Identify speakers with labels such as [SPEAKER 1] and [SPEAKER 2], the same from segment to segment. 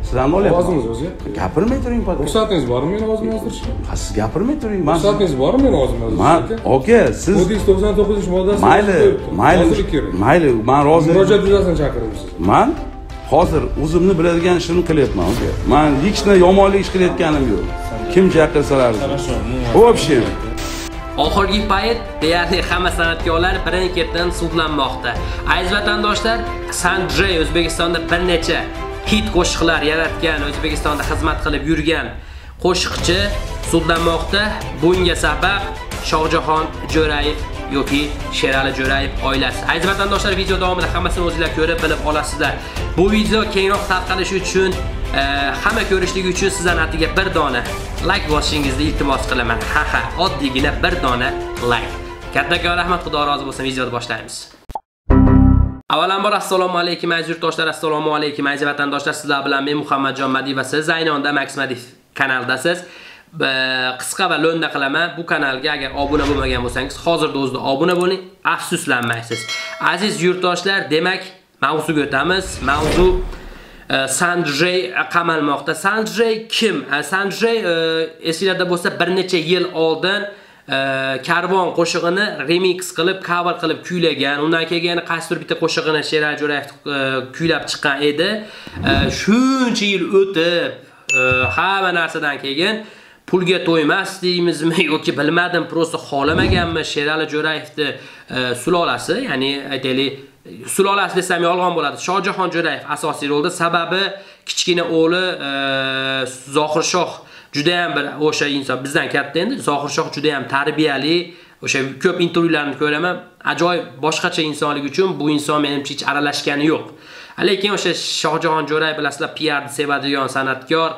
[SPEAKER 1] Sizlarni olyapman.
[SPEAKER 2] Ovozimiz o'zi.
[SPEAKER 1] Gapirmay turing podcast.
[SPEAKER 2] Ruxsatingiz bormi meni ovozimni yozdirish?
[SPEAKER 1] Siz gapirmay turing.
[SPEAKER 2] Ruxsatingiz bormi meni ovozimni yozdirish?
[SPEAKER 1] Aka, siz
[SPEAKER 2] Kodeks 99-moddasi.
[SPEAKER 1] Mayli, men rozi.
[SPEAKER 2] Murojaat yuzasidan chaqirdim sizni.
[SPEAKER 1] Men hozir o'zimni biladigan ishimni qilyapman, aka. Men hech qanday yomonlik ish qilayotganim yo'q. Kim chaqirsalar. Вообще.
[SPEAKER 3] Oxirgi payt deyarli hamma san'atkorlar birin-ketin sudlanmoqda. Aziz vatandoshlar, Sanjay O'zbekistonda bir necha hit qo'shiqlar yaratgan, O'zbekistonda xizmat qilib yurgan qo'shiqchi sudlanmoqda. Bunga sabab Shohjahon Jo'rayev yoki Sherali Jo'rayev oilasi. Aziz vatandoshlar, video davomida hammasini o'zingizlar ko'rib bilib olasizlar. Bu video kengroq tarqalishi uchun, hamma ko'rishligi uchun sizdan atiga bir dona like bosishingizni iltimos qilaman. Oddiygina bir dona like. Kattakon rahmat, Xudo rozi bo'lsin. Videoni boshlaymiz. Avvalambor assalomu alaykum aziz yurtdoshlar, assalomu alaykum aziz vatandoshlar. Sizlar bilan men Muhammadjon Madiyev va siz Zaynonda Max Madiyev kanaldasiz. Qisqa va lo'nda qilaman. Bu kanalga agar obuna bo'lmagan bo'lsangiz, hozirda o'zida obuna bo'ling, afsuslanmaysiz. Aziz yurtdoshlar, demak, mavzuga o'tamiz. Mavzu Sanjay qamalmoqda. Sanjay kim? Sanjay esingizda bo'lsa bir necha yil oldin Karvon qo'shig'ini remix qilib, cover qilib kuylagan. Undan keyin qaysidir bitta qo'shig'ini Sherali Jo'rayev kuylab chiqqan edi. Shuncha yil o'tib, hamma narsadan keyin pulga to'ymasdingizmi yoki bilmadim, prosta xolamaganmi Sherali Jo'rayevni sulolasi, ya'ni aytaylik, sulolasi desam yolg'on bo'ladi. Shohjahon Jo'rayev asosiy rolda, sababi kichkina o'g'li Zohirshoh juda ham bir o'sha inson, bizdan katta endi. Zohirshoh juda ham tarbiyali, o'sha ko'p intervyularni ko'raman. Ajoyib boshqacha insonlik uchun bu inson menimcha hech aralashgani yo'q. Lekin o'sha Shohjahon Jo'rayev bilasizlar, PR sevadigan san'atkor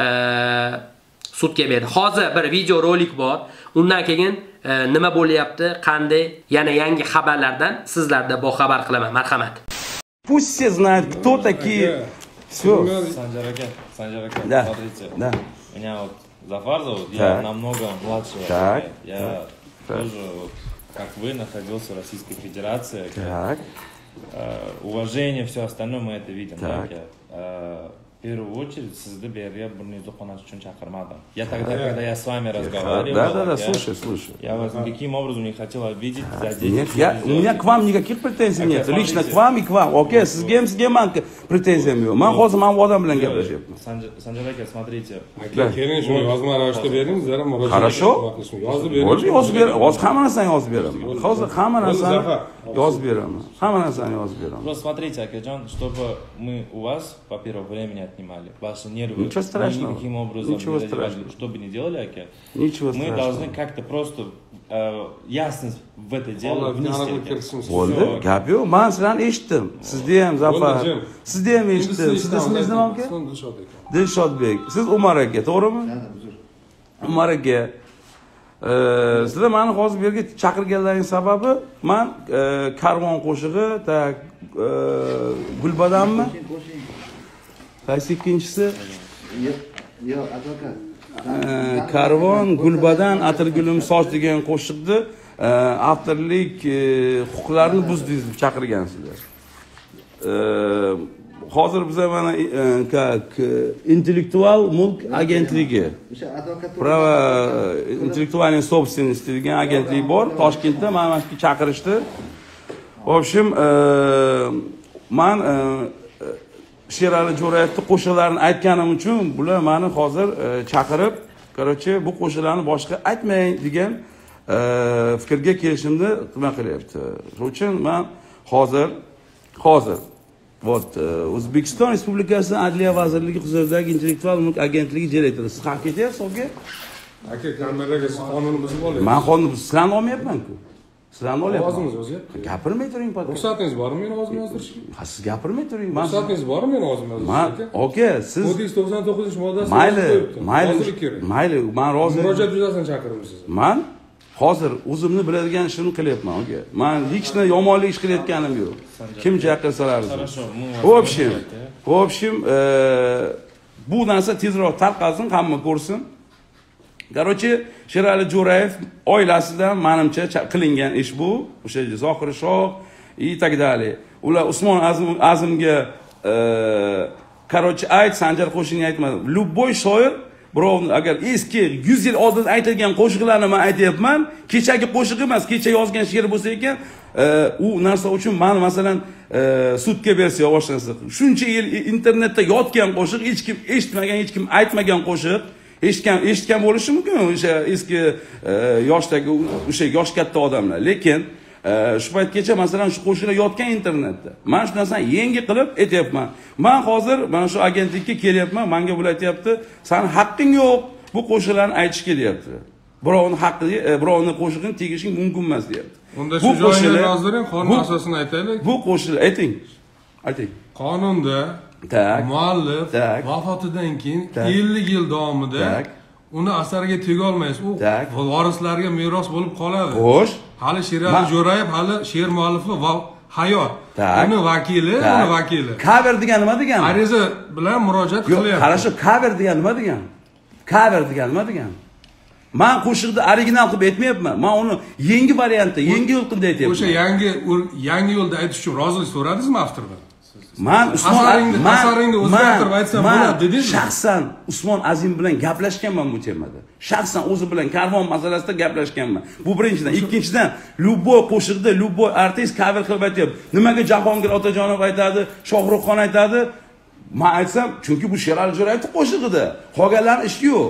[SPEAKER 3] sudga berdi. Hozir bir video rolik bor. Undan keyin nima bo'lyapti, qanday yana yangi xabarlardan sizlarda boxabar qilaman. Marhamat.
[SPEAKER 1] Пусть все знают, кто такие. Всё.
[SPEAKER 4] Санжар ака,
[SPEAKER 1] Да.
[SPEAKER 4] смотрите.
[SPEAKER 1] Да.
[SPEAKER 4] Меня вот Зафар зовут, я намного младше.
[SPEAKER 1] Так.
[SPEAKER 4] Я тоже, вот, как вы, находился в Российской Федерации.
[SPEAKER 1] Так.
[SPEAKER 4] Уважение, все остальное мы это видим.
[SPEAKER 1] Так.
[SPEAKER 4] В первую очередь, sizda berga burningizni qo'nash uchun chaqirmadim. Я тогда, когда я с вами разговаривал,
[SPEAKER 1] Да, слушай.
[SPEAKER 4] я вас никаким образом не хотел обидеть, задеть.
[SPEAKER 1] Нет, у меня к вам никаких претензий нет. Лично к вам и к вам. Окей, sizga ham pretenziyam yo'q. Men hozir mana bu odam bilan gaplashyapman.
[SPEAKER 4] Sanjar aka, смотрите.
[SPEAKER 2] Keling, shuni yozma ravishda bering, zara murojaat.
[SPEAKER 1] Хорошо.
[SPEAKER 2] Yozib bering.
[SPEAKER 1] Yozib beraman. Hozir hamma narsani yozib beraman. Hozir hamma narsani yozib beraman. Hamma narsani yozib beraman.
[SPEAKER 4] Просто смотрите, Акаджон, чтобы мы у вас, во-первых, времени отнимали, ваши нервы.
[SPEAKER 1] Ничего страшного.
[SPEAKER 4] Никаким образом
[SPEAKER 1] Ничего
[SPEAKER 4] не задевали,
[SPEAKER 1] страшного.
[SPEAKER 4] что бы ни делали, Аке.
[SPEAKER 1] Ничего
[SPEAKER 4] мы
[SPEAKER 1] страшного.
[SPEAKER 4] должны как-то просто ясность в это дело внести.
[SPEAKER 1] Bo'ldi, gap yo'q. Men sizlarni eshitdim. Sizda ham Zafar. Sizda ham eshitdim. Sizda ismingiz nima aka? Dilshodbek. Siz Umar aka, to'g'rimi? Umar aka. Sizlar meni hozir bu yerga chaqirganlaring sababi men Karvon qo'shig'i, tak Gulbadanmi? Qaysi ikkinchisi?
[SPEAKER 5] Yo'q, advokat.
[SPEAKER 1] Karvon Gulbadan Atirgulim soch degan qo'shiqni avtorlik huquqlarini buzdingiz deb chaqirgansizlar. Hozir biz mana intellektual mulk agentligi, prava intellektualniy собственности degan agentlik bor. Toshkentda mana shu chaqirishdi. В общем, men Sherali Jo'rayevning qo'shiqlarini aytganim uchun bular meni hozir chaqirib, короче, bu qo'shiqlarni boshqa aytmang degan fikrga kelishimni nima qilyapti. Shuning uchun men hozir O'zbekiston Respublikasi Adliya vazirligi huzuridagi intellektual mulk agentligi direktori. Siz ham ketyapsiz, aka?
[SPEAKER 2] Aka, kameraga qonunni buzib olyapsiz.
[SPEAKER 1] Men qonunni sizlarni olmayapman-ku. Sizlarni olyapman.
[SPEAKER 2] Ovozimiz o'zi.
[SPEAKER 1] Gapirmay turing, podcast.
[SPEAKER 2] Ruxsatingiz bormi meni ovozimni yozdirish?
[SPEAKER 1] Siz gapirmay turing.
[SPEAKER 2] Ruxsatingiz bormi meni ovozimni yozdirish?
[SPEAKER 1] Aka, siz
[SPEAKER 2] Kodeks 99-moddasi.
[SPEAKER 1] Mayli, men rozi.
[SPEAKER 2] Murojaat yuzasidan chaqirdim sizni.
[SPEAKER 1] Men hozir o'zimni biladigan ishimni qilyapman, aka. Men hech qanday yomonlik ish qilayotganim yo'q. Kim chaqirsalar. В общем, bu narsa tezroq tarqalsin, hamma ko'rsin. Короче, Sherali Jo'rayev oilasidan menimcha qilingan ish bu. O'sha Zohirshoh и так далее. Ular Usmon Azimga Короче, ayt, Sanjar qo'shig'ini aytmadim. Любой shoir birovni agar eski 100 yil oldin aytilgan qo'shiqlarni men aytyapman, kechagi qo'shiq emas, kecha yozgan she'r bo'lsa ekan, u narsa uchun men masalan sudga bersa boshlansa, shuncha yil internetda yotgan qo'shiq, hech kim eshitmagan, hech kim aytmagan qo'shiq, eshitgan bo'lishi mumkin o'sha eski yoshdagi o'sha yosh katta odamlar. Lekin shu paytgacha masalan shu qo'shiqlar yotgan internetda. Men shu narsani yangi qilib aytyapman. Men hozir mana shu agentlikka kelyapman, menga bular aytyapti, "Seni haqqing yo'q, bu qo'shiqlarni aytishga" deyapti. Birovning haqqi, birovning qo'shig'ini tegishing mumkin emas deyapti.
[SPEAKER 2] Unda shu joyini yozdiring, qonun asosini aytaylik.
[SPEAKER 1] Bu qo'shiqlar ayting. Ayting.
[SPEAKER 2] Qonunda muallif vafotidan keyin 50 yil davomida uni asariga tega olmaysiz. U vorislarga meros bo'lib qoladi.
[SPEAKER 1] Xo'sh.
[SPEAKER 2] Hali Sherali Jo'rayev hali she'r muallifi hayot. Uni vakili.
[SPEAKER 1] Cover degani nima degani?
[SPEAKER 2] Ariza bilan murojaat qilyapti.
[SPEAKER 1] Qarashu, cover degani nima degani? Cover degani nima degani? Men qo'shiqni original qilib aytmayapman. Men uni yangi variantda, yangi yo'l qilib aytyapman.
[SPEAKER 2] O'sha yangi yo'lda aytish uchun rozilik so'radingizmi avtordan?
[SPEAKER 1] Men
[SPEAKER 2] asaringni o'zgartirib aytsam bo'ladi dedingizmi?
[SPEAKER 1] Shaxsan Usmon Azim bilan gaplashganman bu temada. Shaxsan o'zi bilan karvon masalasida gaplashganman. Bu birinchidan. Ikkinchidan, Luboy qo'shiqda Luboy artist cover qilib aytyapti. Nimaga Jahongir Otajonov aytadi, Shohruxxon aytadi? Men aytsam, chunki bu Sherali Jo'rayevning qo'shig'ida. Qolganlarning ishi yo'q.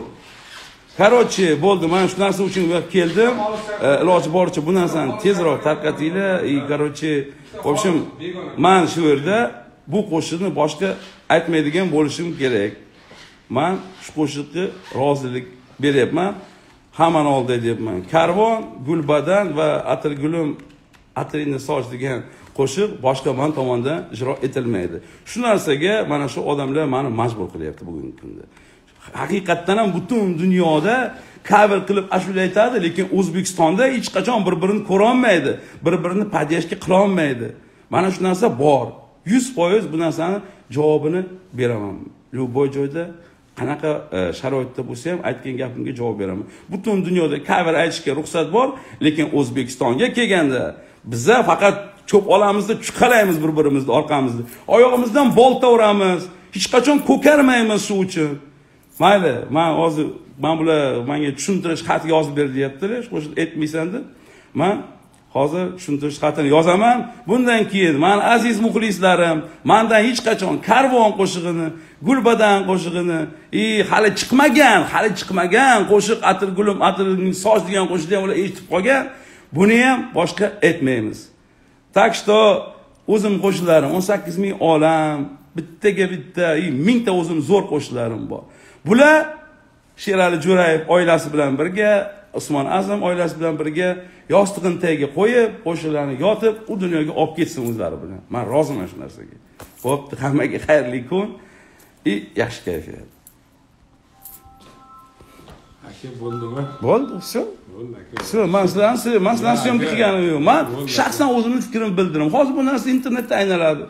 [SPEAKER 1] Короче, bo'ldi. Men shu narsa uchun keldim. Iloji boricha bu narsani tezroq tarqatinglar. Короче, в общем, men shu yerda bu qo'shiqni boshqa aytmaydigan bo'lishim kerak. Men shu qo'shiqqa rozilik beryapman. Hammani oldida aytyapman. Karvon, Gulbadan va Atirgulim, Atirini soch degan qo'shiq boshqa men tomonidan ijro etilmaydi. Shu narsaga mana shu odamlar meni majbur qilyapti bugungi kunda. Haqiqatdan ham butun dunyoda cover qilib ashula aytadi, lekin O'zbekistonda hech qachon bir-birini ko'ra olmaydi, bir-birini padyashga qila olmaydi. Mana shu narsa bor. 100% bu narsani javobini beraman. Любой joyda qanaqa sharoitda bo'lsa ham aytgan gapimga javob beraman. Butun dunyoda cover aytishga ruxsat bor, lekin O'zbekistonga kelganda biza faqat cho'p olamizda chuqalaymiz bir-birimizni orqamizda. Oyog'imizdan bolta uramiz, hech qachon ko'karmaymiz shu uchun. Mayli, men bular menga tushuntirish xat yozib ber deyaptilar, qo'shib aytmaysan deb. Men hozir tushuntirish xatini yozaman. Bundan keyin men aziz muxlislarim, mendan hech qachon Karvon qo'shig'ini, Gulbadan qo'shig'ini, hali chiqmagan qo'shiq Atirgulim, Atirining soch degan qo'shiqni ham ular eshitib qolgan. Buni ham boshqa aytmaymiz. Так что o'zim qo'shiqlarim 18,000 olam, bittaga bitta, 1000 ta o'zim zo'r qo'shiqlarim bor. Bular Sherali Jo'rayev oilasi bilan birga, Usmon Azim oilasi bilan birga yostiqning tagiga qo'yib, qo'shiqlarni yotib, u dunyoga olib ketsin o'zlari bilan. Men roziman shu narsaga. Bo'pti, hammaga xayrli kun, yaxshi kayfiyat.
[SPEAKER 2] Aka bo'ldimi?
[SPEAKER 1] Bo'ldi, shu.
[SPEAKER 2] Bo'ldi aka.
[SPEAKER 1] Shu, men sizlarni syomka qilganim yo'q. Men shaxsan o'zimning fikrimni bildirim. Hozir bu narsa internetda aynaladi.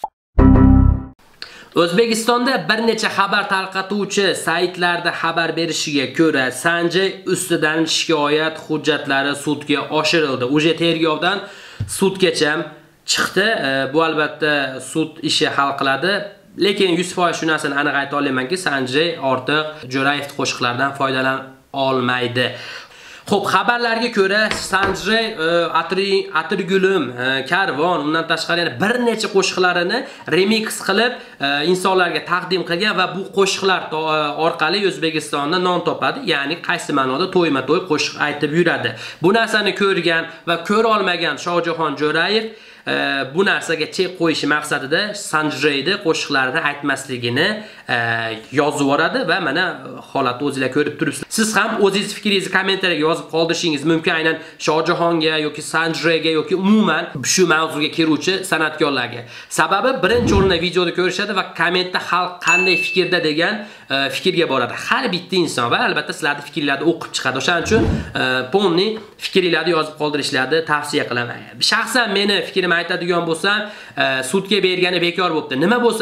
[SPEAKER 3] O'zbekistonda bir necha xabar tarqatuvchi saytlarda xabar berishiga ko'ra, Sanjay ustidan shikoyat hujjatlari sudga oshirildi. Uje tergovdan sudgacha chiqdi. Bu albatta sud ishi hal qiladi. Lekin 100% shu narsani aniq ayta olamanki, Sanjay ortiq Jo'rayevning qo'shiqlaridan foydalana olmaydi. Xo'p, xabarlarga ko'ra Sanjay Atirgulim, Karvon, undan tashqari yana bir necha qo'shiqlarini remix qilib insonlarga taqdim qilgan va bu qo'shiqlar orqali O'zbekistonda non topadi, ya'ni qaysi ma'noda to'yma-to'y qo'shiq aytib yuradi. Bu narsani ko'rgan va ko'ra olmagan Shohjahon Jo'rayev bu narsaga chek qo'yish maqsadida Sanjayning qo'shiqlarini aytmasligini yozib yuboradi va mana holatni o'zingizlar ko'rib turibsizlar. Siz ham o'zingiz fikringizni kommentariyga yozib qoldirishingiz mumkin, aynan Shohjahonga yoki Sanjayga yoki umuman shu mavzuga kiruvchi san'atkorlarga. Sababi birinchi o'rinda videoda ko'rishadi va kommentda xalq qanday fikrda degan fikrga boradi. Har bitta inson va albatta sizlarning fikrlaringizni o'qib chiqadi. O'shaning uchun ponni fikringizni yozib qoldirishlarini tavsiya qilaman. Shaxsan meni fikrim aytadigan bo'lsam, sudga bergani bekor bo'pti. Nima bo'lsa ham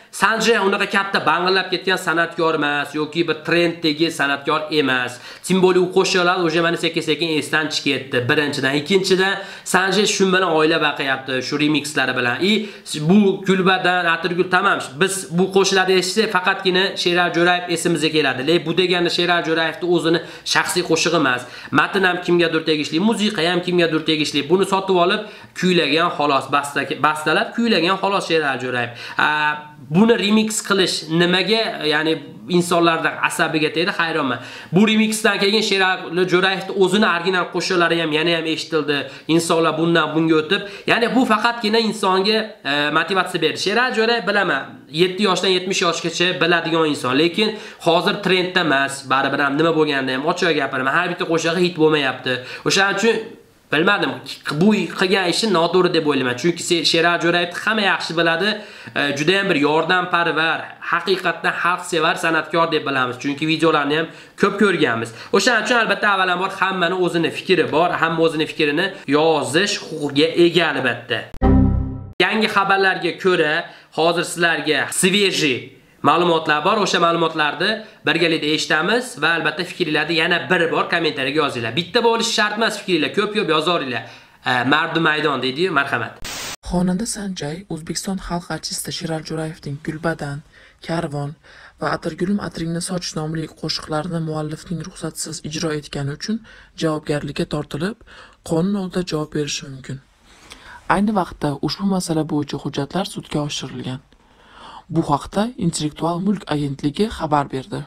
[SPEAKER 3] Sanjay unaqa katta bang'illab ketgan san'atkor emas yoki bir trenddagi san'atkor emas. Tim bo'li u qo'shiqlar o'sha mana sekin-sekin esdan chiqib ketdi. Birinchidan, ikkinchidan Sanjay shu bilan oila baqayapti, shu remixlari bilan. Bu Gulbadan, Atirgul tamam. Biz bu qo'shiqlarni eshitsak faqatgina Sherali Jo'rayev esimizga keladi. Lekin bu degani Sherali Jo'rayevning o'zini shaxsiy qo'shig'i emas. Matn ham kimgadir tegishli, musiqa ham kimgadir tegishli. Buni sotib olib kuylagan xolos, bastalab kuylagan xolos Sherali Jo'rayev. Buni remix qilish nimaga, ya'ni insonlarning asabiga tegdi, hayronman. Bu remixdan keyin Sherali Jo'rayevning o'zini original qo'shiqlari ham yana ham eshitildi. Insonlar bundan bunga o'tib, ya'ni bu faqatgina insonga motivatsiya berdi. Sherali Jo'rayev bilaman, 7 yoshdan 70 yoshgacha biladigan inson, lekin hozir trendda emas. Baribir ham nima bo'lganda ham ochiq gapiraman, har bitta qo'shig'i hit bo'lmayapti. O'shaning uchun bilmadim, bu qilgan ishi noto'g'ri deb o'ylayman. Chunki Sherali Jo'rayevni hamma yaxshi biladi. Juda ham bir yordamparvar, haqiqatdan xalqsevar san'atkor deb bilamiz. Chunki videolarni ham ko'p ko'rganmiz. O'shaning uchun albatta avvalambor hammani o'zini fikri bor, hamma o'zini fikrini yozish huquqiga ega albatta. Yangi xabarlarga ko'ra, hozir sizlarga sveji ma'lumotlar bor. O'sha ma'lumotlarni birgalikda eshitamiz va albatta fikringizni yana bir bor kommentariyaga yozinglar. Bitta bo'lishi shart emas, fikringlar ko'p-ko'p yozaveringlar. Mardu maydon deydi-yu, marhamat.
[SPEAKER 6] Xonanda Sanjay O'zbekiston xalq artisti Sherali Jo'rayevning Gulbadan, Karvon va Atirgulim Atringni soch nomli qo'shiqlarini muallifning ruxsatsiz ijro etgani uchun javobgarlikka tortilib, qonun oldida javob berishi mumkin. Ayni vaqtda ushbu masala bo'yicha hujjatlar sudga oshirilgan. Bu haqda Intellektual mulk agentligi xabar berdi.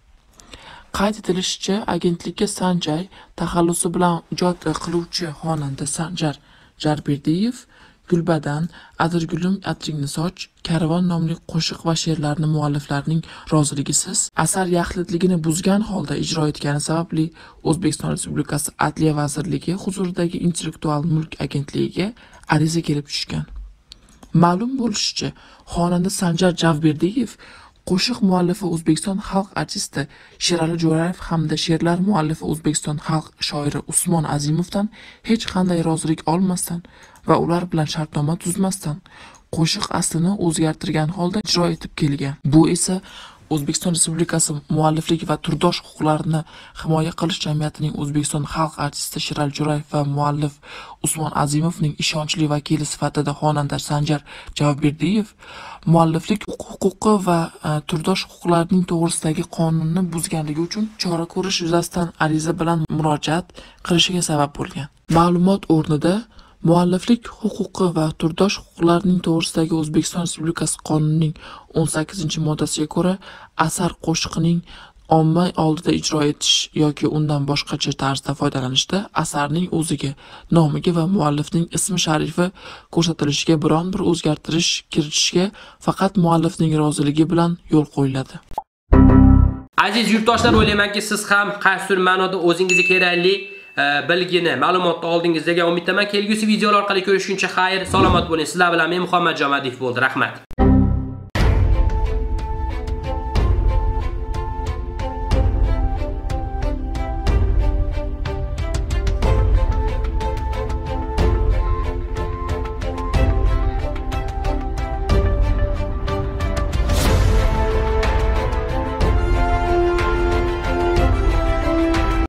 [SPEAKER 6] Qayd etilishicha, agentlikka Sanjay taxallusi bilan ijod qiluvchi xonanda Sanjar Jarberdiyev Gulbadan, Atirgulim Atringni soch, Karvon nomli qo'shiq va she'rlarni mualliflarning roziligisiz asar yaxlitligini buzgan holda ijro etgani sababli O'zbekiston Respublikasi Adliya vazirligi huzuridagi Intellektual mulk agentligiga ariza kelib tushgan. Ma'lum bo'lishicha, xonanda Sanjar Jarberdiyev qo'shiq muallifi O'zbekiston xalq artisti Sherali Jo'rayev hamda she'rlar muallifi O'zbekiston xalq shoiri Usmon Azimovdan hech qanday rozilik olmasdan va ular bilan shartnoma tuzmasdan qo'shiq aslini o'zgartirgan holda ijro etib kelgan. Bu esa O'zbekiston Respublikasi mualliflik va turdosh huquqlarini himoya qilish jamiyatining O'zbekiston xalq artisti Sherali Jo'rayev va muallif Usmon Azimovning ishonchli vakili sifatida xonanda Sanjar Jarberdiyev mualliflik huquqi va turdosh huquqlarining to'g'risidagi qonunni buzganligi uchun chora ko'rish yuzasidan ariza bilan murojaat qilishiga sabab bo'lgan. Ma'lumot o'rnida mualliflik huquqi va turdosh huquqlarining to'g'risidagi O'zbekiston Respublikasi qonunining 18-moddasiga ko'ra asar qo'shiqining omma oldida ijro etish yoki undan boshqacha tarzda foydalanishda asarning o'ziga, nomiga va muallifning ismi sharifi ko'rsatilishiga biron bir o'zgartirish kiritishga faqat muallifning roziligi bilan yo'l qo'yiladi.
[SPEAKER 3] Aziz yurtdoshlar, o'ylaymanki siz ham qaysidir ma'noda o'zingizga kerakli bilgini, ma'lumotni oldingiz degan umiddaman. Kelgusi videolar orqali ko'rishguncha xayr, salomat bo'ling. Sizlar bilan men Muhammad Jamadiyev bo'ldi. Rahmat.